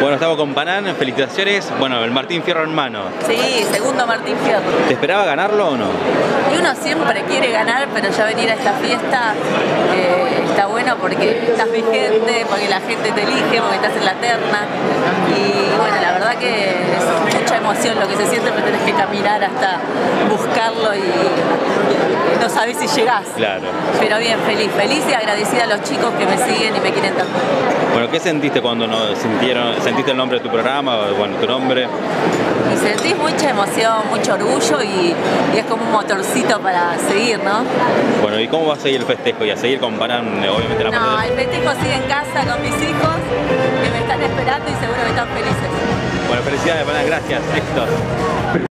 Bueno, estamos con Panán, felicitaciones. Bueno, el Martín Fierro en mano. Sí, segundo Martín Fierro. ¿Te esperaba ganarlo o no? Y uno siempre quiere ganar, pero ya venir a esta fiesta está bueno porque estás vigente, porque la gente te elige, porque estás en la terna. Y bueno, la verdad que es mucha emoción lo que se siente, pero tenés que caminar hasta buscarlo y no sabés si llegás. Claro. Pero bien, feliz y agradecida a los chicos que me siguen y me quieren tanto. Bueno, ¿qué sentiste cuando sentiste el nombre de tu programa, bueno, tu nombre? Y sentís mucha emoción, mucho orgullo y es como un motorcito para seguir, ¿no? Bueno, ¿y cómo va a seguir el festejo? Y a seguir con Panán, obviamente, la No, el festejo sigue en casa con mis hijos, que me están esperando y seguro que están felices. Bueno, felicidades, Panán, gracias, éxitos.